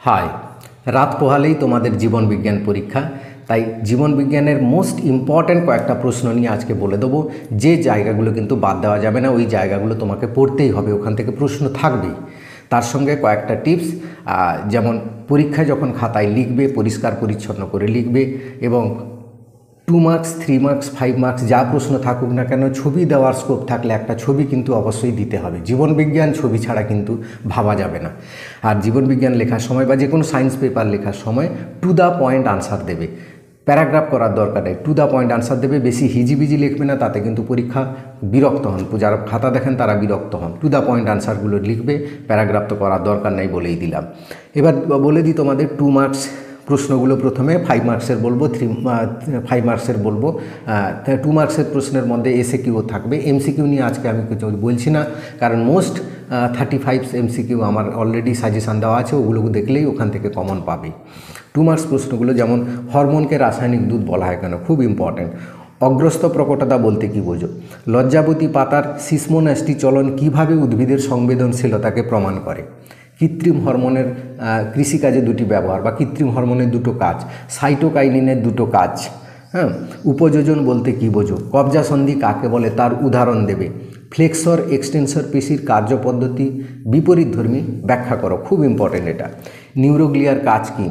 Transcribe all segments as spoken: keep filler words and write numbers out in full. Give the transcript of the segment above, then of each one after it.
High, রাত পোহালেই তোমাদের জীবন বিজ্ঞান পরীক্ষা। তাই জীবন বিজ্ঞানের মোস্ট ইম্পর্ট্যান্ট কয়েকটা প্রশ্ন নিয়ে আজকে বলে দেবো। যে জায়গাগুলো কিন্তু বাদ দেওয়া যাবে না, ওই জায়গাগুলো তোমাকে পড়তেই হবে, ওখান থেকে প্রশ্ন থাকবেই। তার সঙ্গে কয়েকটা টিপস, যেমন পরীক্ষায় যখন খাতায় লিখবে পরিষ্কার পরিচ্ছন্ন করে লিখবে, এবং two marks three marks five marks যা প্রশ্ন থাকুক না কেন, ছবি দেওয়ার স্কোপ থাকলে একটা ছবি কিন্তু অবশ্যই দিতে হবে। জীবনবিজ্ঞান ছবি ছাড়া কিন্তু ভাবা যাবে না। আর জীবনবিজ্ঞান লেখার সময় বা যে কোনো সায়েন্স পেপার লেখার সময় টু দ্য পয়েন্ট আনসার দেবে, প্যারাগ্রাফ করার দরকার নেই, টু দ্য পয়েন্ট আনসার দেবে। বেশি হিজিবিজি লিখবে না, তাতে কিন্তু পরীক্ষা বিরক্ত হন, যারা খাতা দেখেন তারা বিরক্ত হন। টু দ্য পয়েন্ট আনসারগুলো লিখবে, প্যারাগ্রাফ তো করার দরকার নেই, বলেই দিলাম। এবার বলে দিই তোমাদের টু মার্কস প্রশ্নগুলো। প্রথমে ফাইভ মার্কসের বলবো, থ্রি ফাইভ মার্কসের বলবো। টু মার্কসের প্রশ্নের মধ্যে এসএকিউ থাকবে। এমসিকিউ নিয়ে আজকে আমি কিছু বলছি না, কারণ মোস্ট থার্টি ফাইভ এমসিকিউ আমার অলরেডি সাজেশান দেওয়া আছে, ওগুলো দেখলেই ওখান থেকে কমন পাবে। টু মার্কস প্রশ্নগুলো যেমন হরমোনকে রাসায়নিক দুধ বলা হয় কেন, খুব ইম্পর্ট্যান্ট। অগ্রস্ত প্রকটতা বলতে কী বোঝো? লজ্জাবতী পাতার সিসমোনাস্টি চলন কীভাবে উদ্ভিদের সংবেদনশীলতাকে প্রমাণ করে? কৃত্রিম হরমোনের কৃষিকাজে দুটি ব্যবহার বা কৃত্রিম হরমোনের দুটো কাজ, সাইটোকাইনিনের দুটো কাজ। হ্যাঁ, উপযোজন বলতে কী বোঝো? কবজা সন্ধি কাকে বলে তার উদাহরণ দেবে। ফ্লেক্সর এক্সটেন্সর পেশির কার্যপদ্ধতি বিপরীতধর্মী ব্যাখ্যা করো, খুব ইম্পর্টেন্ট এটা। নিউরোগ্লিয়ার কাজ কী?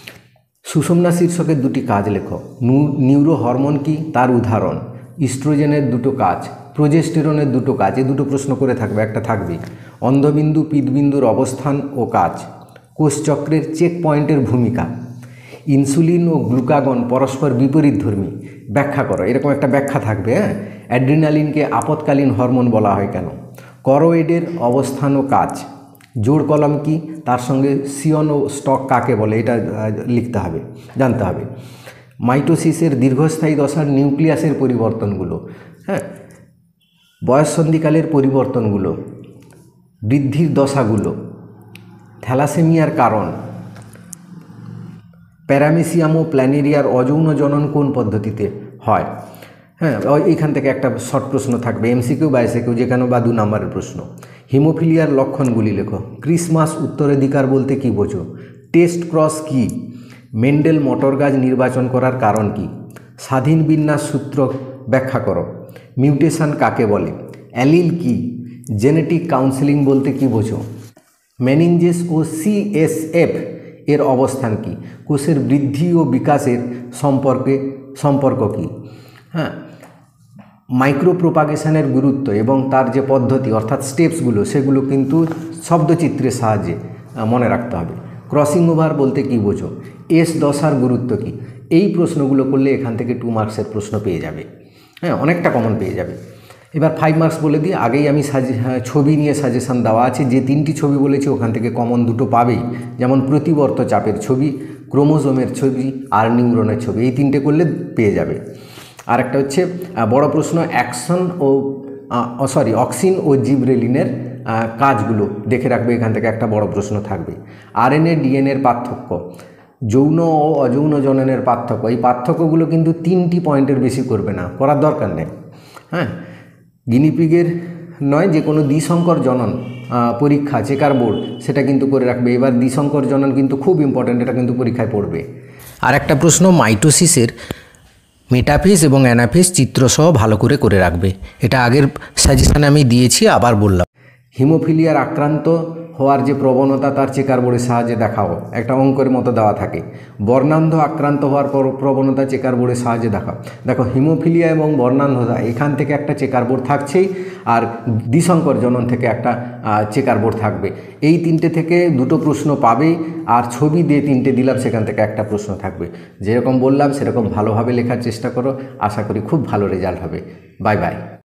সুষুম্না শীর্ষকের দুটি কাজ লেখো। নিউরো হরমোন কী, তার উদাহরণ। ইস্ট্রোজেনের দুটো কাজ, প্রোজেস্টেরনের দুটো কাজ, এই দুটো প্রশ্ন করে থাকবে, একটা থাকবে। অন্ধবিন্দু পিতবিন্দুর অবস্থান ও কাজ। কোষচক্রের চেক পয়েন্টের ভূমিকা। ইনসুলিন ও গ্লুকাগন পরস্পর বিপরীতধর্মী, ব্যাখ্যা করো, এরকম একটা ব্যাখ্যা থাকবে। হ্যাঁ, অ্যাড্রিনালিনকে আপৎকালীন হরমোন বলা হয় কেন? করোয়েডের অবস্থান ও কাজ। জোড় কলম কি, তার সঙ্গে সিয়ন ও স্টক কাকে বলে, এটা লিখতে হবে, জানতে হবে। মাইটোসিসের দীর্ঘস্থায়ী দশার নিউক্লিয়াসের পরিবর্তনগুলো। হ্যাঁ, বয়ঃসন্ধিকালের পরিবর্তনগুলো, বৃদ্ধির দশাগুলো, থ্যালাসেমিয়ার কারণ, প্যারামেসিয়াম ও প্ল্যানেরিয়ার অযৌন জনন কোন পদ্ধতিতে হয়? হ্যাঁ, এইখান থেকে একটা শর্ট প্রশ্ন থাকবে, এমসিকিউ বা এসএকিউ যে কেন বা দু নম্বরের প্রশ্ন। হিমোফিলিয়ার লক্ষণগুলি লেখো। ক্রিসমাস উত্তরাধিকার বলতে কী বোঝো? টেস্ট ক্রস কী? মেন্ডেল মোটর গাছ নির্বাচন করার কারণ কী? স্বাধীন বিন্যাস সূত্র ব্যাখ্যা করো। মিউটেশন কাকে বলে? অ্যালিল কী? জেনেটিক কাউন্সেলিং বলতে কী বোঝো? মেনিনজেস ও সিএসএফ এর অবস্থান কী? কোষের বৃদ্ধি ও বিকাশের সম্পর্কে সম্পর্ক কী? হ্যাঁ, মাইক্রোপ্রোপাগেশনের গুরুত্ব এবং তার যে পদ্ধতি অর্থাৎ স্টেপসগুলো, সেগুলো কিন্তু শব্দচিত্রের সাহায্যে মনে রাখতে হবে। ক্রসিং ওভার বলতে কী বোঝো? এস দশার গুরুত্ব কী? এই প্রশ্নগুলো করলে এখান থেকে টু মার্কসের প্রশ্ন পেয়ে যাবে। হ্যাঁ, অনেকটা কমন পেয়ে যাবে। এবার ফাইভ মার্কস বলে দিই, আগেই আমি সাজে ছবি নিয়ে সাজেশান দেওয়া আছে, যে তিনটি ছবি বলেছি ওখান থেকে কমন দুটো পাবেই, যেমন প্রতিবর্ত চাপের ছবি, ক্রোমোজোমের ছবি আর নিউরনের ছবি, এই তিনটে করলে পেয়ে যাবে। আর একটা হচ্ছে বড় প্রশ্ন, অ্যাকশন ও সরি অক্সিন ও জিবরেলিনের কাজগুলো দেখে রাখবে, এখান থেকে একটা বড় প্রশ্ন থাকবে। আরএনএ ডিএনএর পার্থক্য, যৌন ও অযৌন জননের পার্থক্য, এই পার্থক্যগুলো কিন্তু তিনটি পয়েন্টের বেশি করবে না, করার দরকার নেই। হ্যাঁ, গিনিপিগের নয়, যে কোনো দ্বিসংকর জনন পরীক্ষা চেকার বোর্ড, সেটা কিন্তু করে রাখবে। এবার দ্বিসংকর জনন কিন্তু খুব ইম্পর্ট্যান্ট, এটা কিন্তু পরীক্ষায় পড়বে। আর একটা প্রশ্ন, মাইটোসিসের মেটাফেজ এবং অ্যানাফেজ চিত্রসহ ভালো করে করে রাখবে, এটা আগের সাজেশানে আমি দিয়েছি, আবার বললাম। হিমোফিলিয়ার আক্রান্ত হওয়ার যে প্রবণতা, তার চেকার বোর্ডের সাহায্যে দেখাও, একটা অঙ্কের মতো দেওয়া থাকে। বর্ণান্ধ আক্রান্ত হওয়ার প্রবণতা চেকার বোর্ডের সাহায্যে দেখাও। দেখো, হিমোফিলিয়া এবং বর্ণান্ধতা এখান থেকে একটা চেকার বোর্ড থাকছেই, আর দ্বিসংকর জনন থেকে একটা চেকার বোর্ড থাকবে। এই তিনটে থেকে দুটো প্রশ্ন পাবেই, আর ছবি দিয়ে তিনটে দিলাম, সেখান থেকে একটা প্রশ্ন থাকবে। যেরকম বললাম সেরকম ভালোভাবে লেখার চেষ্টা করো, আশা করি খুব ভালো রেজাল্ট হবে। Bye by.